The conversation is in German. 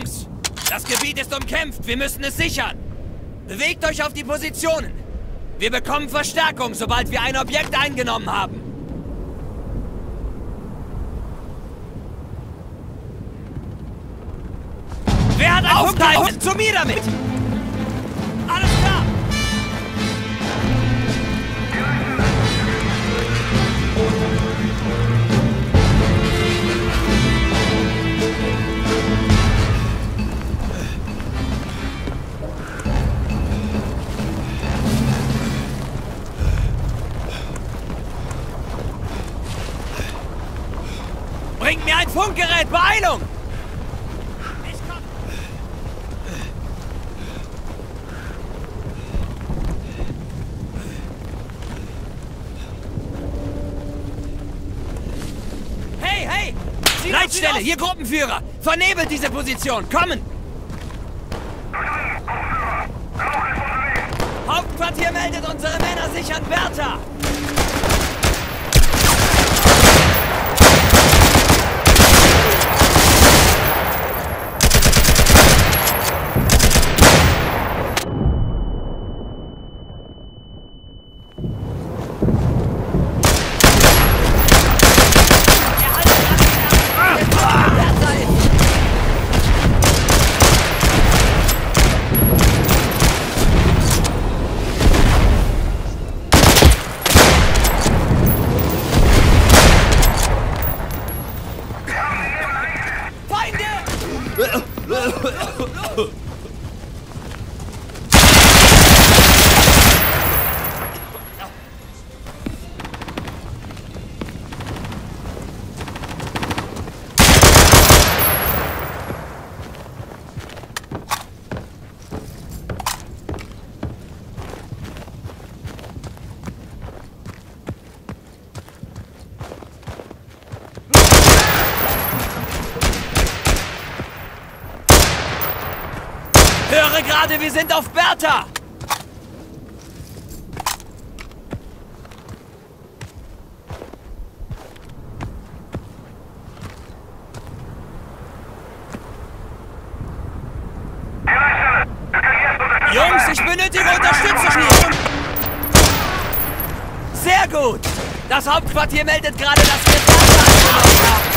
Jungs! Das Gebiet ist umkämpft, wir müssen es sichern! Bewegt euch auf die Positionen! Wir bekommen Verstärkung, sobald wir ein Objekt eingenommen haben! Wer hat ein Funkteil? Zu mir damit! Alles klar! Bringt mir ein Funkgerät! Beeilung! Ich komm! Hey, hey! Leitstelle, hier Gruppenführer! Vernebelt diese Position! Kommen! Hauptquartier meldet, unsere Männer sichern Bertha! Höre gerade, wir sind auf Bertha! Jungs, ich benötige Unterstützung hier! Sehr gut! Das Hauptquartier meldet gerade, dass wir Bertha eingenommen haben!